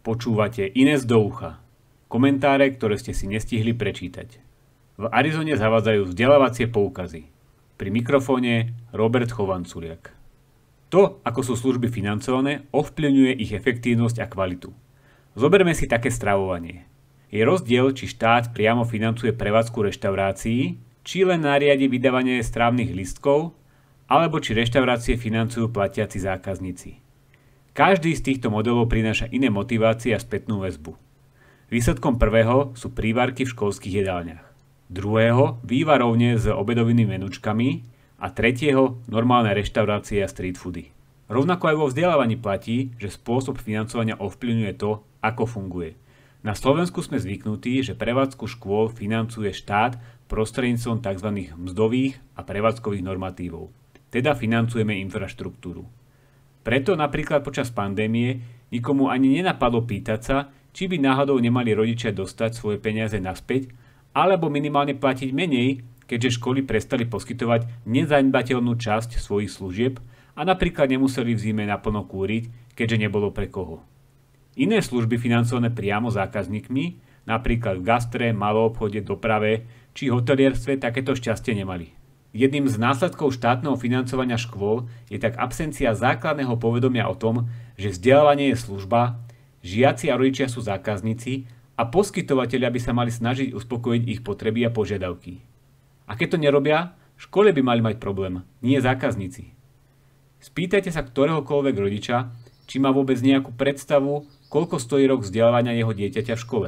Počúvate Ines do ucha. Komentáre, ktoré ste si nestihli prečítať. V Arizone zavádzajú vzdelávacie poukazy. Pri mikrofóne Robert Chovanculiak. To, ako sú služby financované, ovplyvňuje ich efektívnosť a kvalitu. Zoberme si také stravovanie. Je rozdiel, či štát priamo financuje prevádzku reštaurácií, či len nariadi vydávanie strávnych lístkov, alebo či reštaurácie financujú platiaci zákazníci. Každý z týchto modelov prináša iné motivácie a spätnú väzbu. Výsledkom prvého sú prívarky v školských jedálniach, druhého vývarovne s obedovými menučkami a tretieho normálne reštaurácie a street foody. Rovnako aj vo vzdelávaní platí, že spôsob financovania ovplyvňuje to, ako funguje. Na Slovensku sme zvyknutí, že prevádzku škôl financuje štát prostredníctvom tzv. Mzdových a prevádzkových normatívov. Teda financujeme infraštruktúru. Preto napríklad počas pandémie nikomu ani nenapadlo pýtať sa, či by náhodou nemali rodičia dostať svoje peniaze naspäť, alebo minimálne platiť menej, keďže školy prestali poskytovať nezanedbateľnú časť svojich služieb a napríklad nemuseli v zime naplno kúriť, keďže nebolo pre koho. Iné služby financované priamo zákazníkmi, napríklad v gastre, maloobchode, doprave či hotelierstve, takéto šťastie nemali. Jedným z následkov štátneho financovania škôl je tak absencia základného povedomia o tom, že vzdelávanie je služba, žiaci a rodičia sú zákazníci a poskytovatelia by sa mali snažiť uspokojiť ich potreby a požiadavky. A keď to nerobia, školy by mali mať problém, nie zákazníci. Spýtajte sa ktoréhokoľvek rodiča, či má vôbec nejakú predstavu, koľko stojí rok vzdelávania jeho dieťaťa v škole.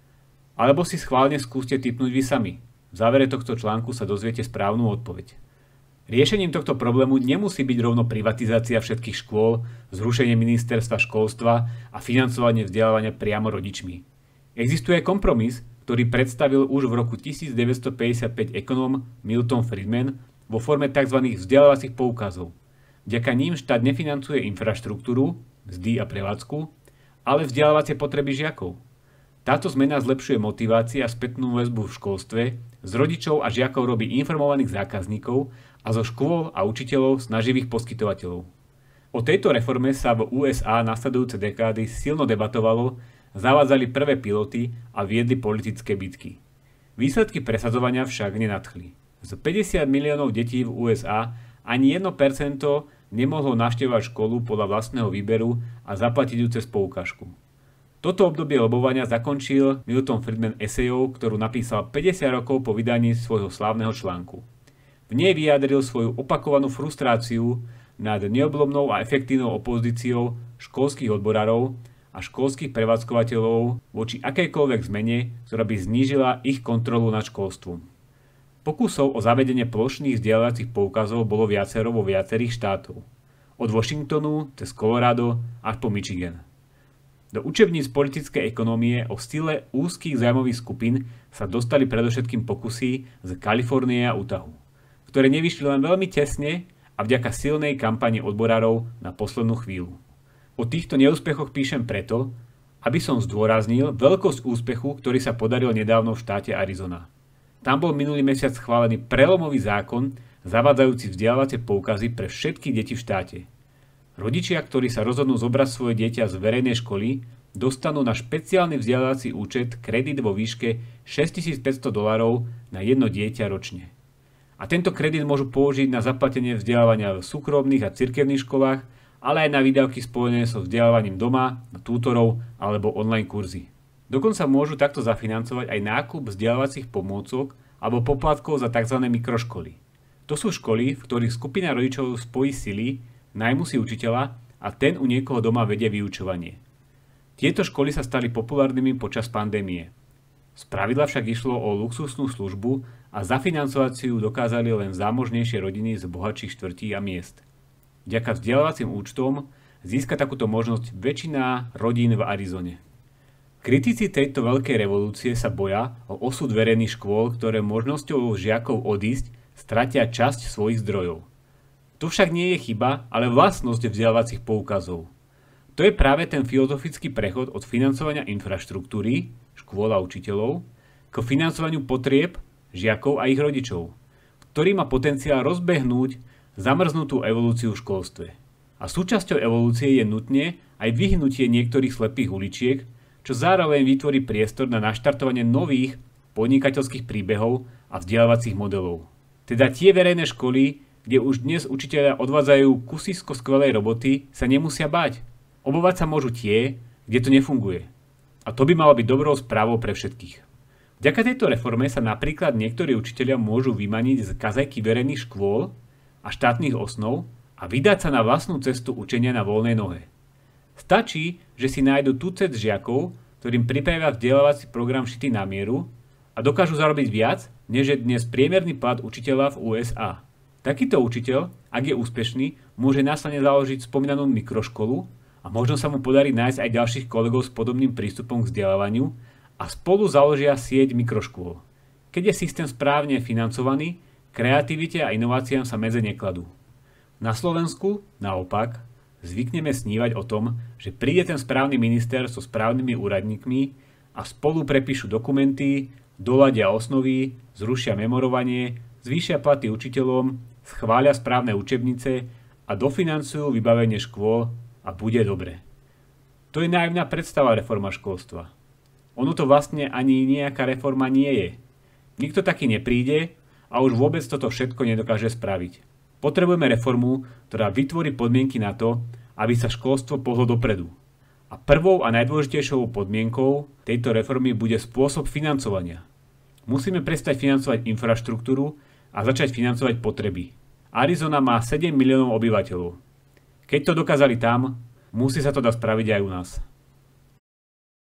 Alebo si schválne skúste tipnúť vy sami. V závere tohto článku sa dozviete správnu odpoveď. Riešením tohto problému nemusí byť rovno privatizácia všetkých škôl, zrušenie ministerstva školstva a financovanie vzdelávania priamo rodičmi. Existuje kompromis, ktorý predstavil už v roku 1955 ekonóm Milton Friedman vo forme tzv. Vzdelávacích poukazov. Vďaka ním štát nefinancuje infraštruktúru, mzdy a prevádzku, ale vzdelávacie potreby žiakov. Táto zmena zlepšuje motiváciu a spätnú väzbu v školstve, z rodičov a žiakov robí informovaných zákazníkov a zo škôl a učiteľov snaživých poskytovateľov. O tejto reforme sa v USA nasledujúce dekády silno debatovalo, zavádzali prvé piloty a viedli politické bitky. Výsledky presadzovania však nenadchli. Z 50 miliónov detí v USA ani 1% nemohlo navštevovať školu podľa vlastného výberu a zaplatiť ju cez poukážku. Toto obdobie lobovania zakončil Milton Friedman esejou, ktorú napísal 50 rokov po vydaní svojho slávneho článku. V nej vyjadril svoju opakovanú frustráciu nad neoblomnou a efektívnou opozíciou školských odborárov a školských prevádzkovateľov voči akejkoľvek zmene, ktorá by znížila ich kontrolu nad školstvom. Pokusov o zavedenie plošných vzdelávacích poukazov bolo viacero vo viacerých štátov. Od Washingtonu cez Colorado až po Michigan. Do učebníc politickej ekonómie o stile úzkých zájmových skupín sa dostali predovšetkým pokusy z Kalifornie a Utahu, ktoré nevyšli len veľmi tesne a vďaka silnej kampani odborárov na poslednú chvíľu. O týchto neúspechoch píšem preto, aby som zdôraznil veľkosť úspechu, ktorý sa podaril nedávno v štáte Arizona. Tam bol minulý mesiac schválený prelomový zákon zavádzajúci vzdelávacie poukazy pre všetky deti v štáte. Rodičia, ktorí sa rozhodnú zobrať svoje dieťa z verejnej školy, dostanú na špeciálny vzdelávací účet kredit vo výške $6500 na jedno dieťa ročne. A tento kredit môžu použiť na zaplatenie vzdelávania v súkromných a cirkevných školách, ale aj na výdavky spojené so vzdelávaním doma, na tútorov alebo online kurzy. Dokonca môžu takto zafinancovať aj nákup vzdelávacích pomôcok alebo poplatkov za tzv. Mikroškoly. To sú školy, v ktorých skupina rodičov spojí sily, najmú si učiteľa a ten u niekoho doma vedie vyučovanie. Tieto školy sa stali populárnymi počas pandémie. Spravidla však išlo o luxusnú službu a zafinancovať si ju dokázali len zámožnejšie rodiny z bohatších štvrtí a miest. Vďaka vzdelávacím účtom získa takúto možnosť väčšina rodín v Arizone. Kritici tejto veľkej revolúcie sa boja o osud verejných škôl, ktoré možnosťou žiakov odísť stratia časť svojich zdrojov. To však nie je chyba, ale vlastnosť vzdelávacích poukazov. To je práve ten filozofický prechod od financovania infraštruktúry, škôl a učiteľov, k financovaniu potrieb žiakov a ich rodičov, ktorý má potenciál rozbehnúť zamrznutú evolúciu v školstve. A súčasťou evolúcie je nutne aj vyhnutie niektorých slepých uličiek, čo zároveň vytvorí priestor na naštartovanie nových podnikateľských príbehov a vzdelávacích modelov. Teda tie verejné školy, kde už dnes učitelia odvádzajú kusisko skvelej roboty, sa nemusia báť. Obávať sa môžu tie, kde to nefunguje. A to by malo byť dobrou správou pre všetkých. Vďaka tejto reforme sa napríklad niektorí učitelia môžu vymaniť z kazajky verejných škôl a štátnych osnov a vydať sa na vlastnú cestu učenia na voľnej nohe. Stačí, že si nájdu tucet žiakov, ktorým pripravia vzdelávací program šitý na mieru a dokážu zarobiť viac, než je dnes priemerný plat učiteľa v USA. Takýto učiteľ, ak je úspešný, môže následne založiť spomínanú mikroškolu a možno sa mu podarí nájsť aj ďalších kolegov s podobným prístupom k vzdelávaniu a spolu založia sieť mikroškôl. Keď je systém správne financovaný, kreativite a inováciám sa medze nekladú. Na Slovensku, naopak, zvykneme snívať o tom, že príde ten správny minister so správnymi úradníkmi a spolu prepíšu dokumenty, doladia osnovy, zrušia memorovanie, zvýšia platy učiteľom, schvália správne učebnice a dofinancujú vybavenie škôl a bude dobre. To je naivná predstava reforma školstva. Ono to vlastne ani nejaká reforma nie je. Nikto taký nepríde a už vôbec toto všetko nedokáže spraviť. Potrebujeme reformu, ktorá vytvorí podmienky na to, aby sa školstvo pohlo dopredu. A prvou a najdôležitejšou podmienkou tejto reformy bude spôsob financovania. Musíme prestať financovať infraštruktúru a začať financovať potreby. Arizona má 7 miliónov obyvateľov. Keď to dokázali tam, musí sa to dať spraviť aj u nás.